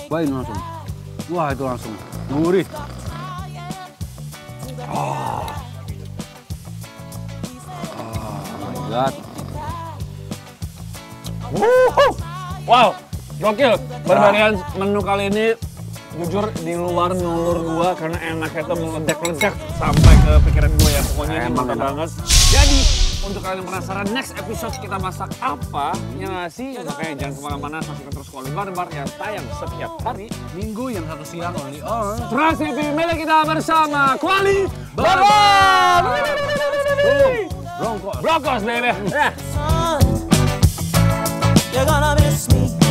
Wah ini langsung. Wah itu langsung. Gurih. Oh my god. Wow, gokil. Perbedaan menu kali ini jujur di luar nulur gua karena enaknya tuh meledak-ledak sampai ke pikiran gua ya. Pokoknya ini mantap banget. Jadi untuk kalian yang penasaran next episode kita masak apa, ya nggak sih? Makanya jangan kemana-mana, saksikan terus Kuali Barbar yang tayang setiap hari Minggu yang 1 siang only on Trans TV Media kita bersama Kuali Barbar. Broncos baby. You're gonna miss me.